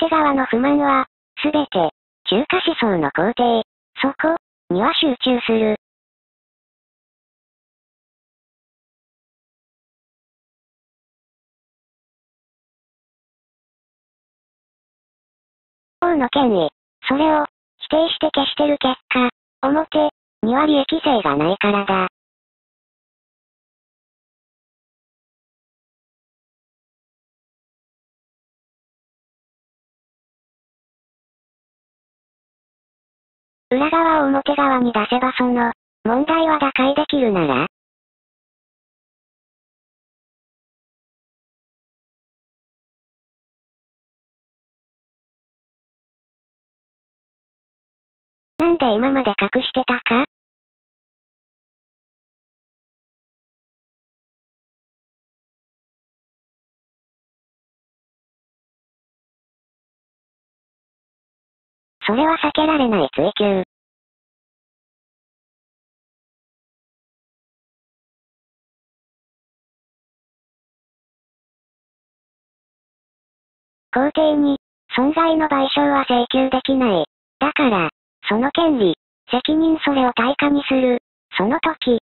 表側の不満は、すべて、中華思想の肯定、そこ、には集中する。王の権威、それを、否定して消してる結果、表、には利益税がないからだ。裏側を表側に出せばその、問題は打開できるなら、なんで今まで隠してたか？それは避けられない追求。皇帝に、損害の賠償は請求できない。だから、その権利、責任それを対価にする。その時、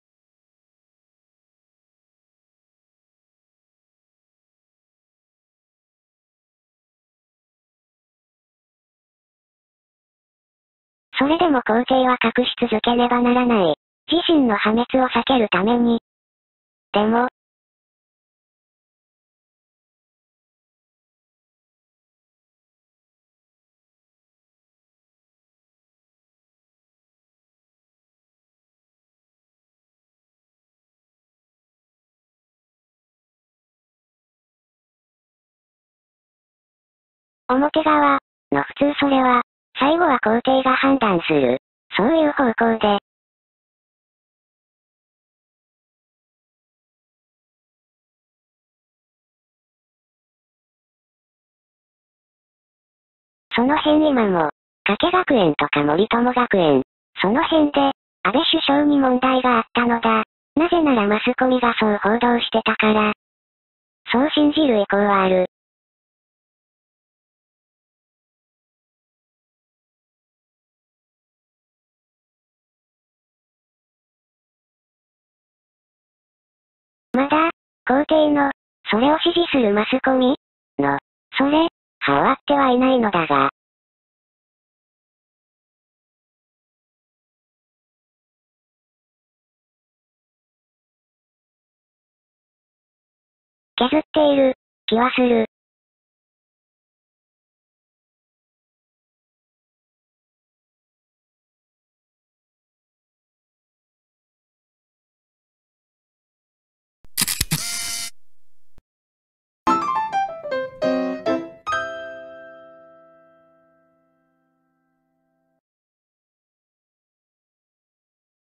それでも皇帝は隠し続けねばならない。自身の破滅を避けるために。でも、表側の普通それは、最後は皇帝が判断する。そういう方向で、その辺今も、加計学園とか森友学園、その辺で、安倍首相に問題があったのだ。なぜならマスコミがそう報道してたから。そう信じる意向はある。まだ、皇帝の、それを支持するマスコミの、それ、は終わってはいないのだが、削っている、気はする。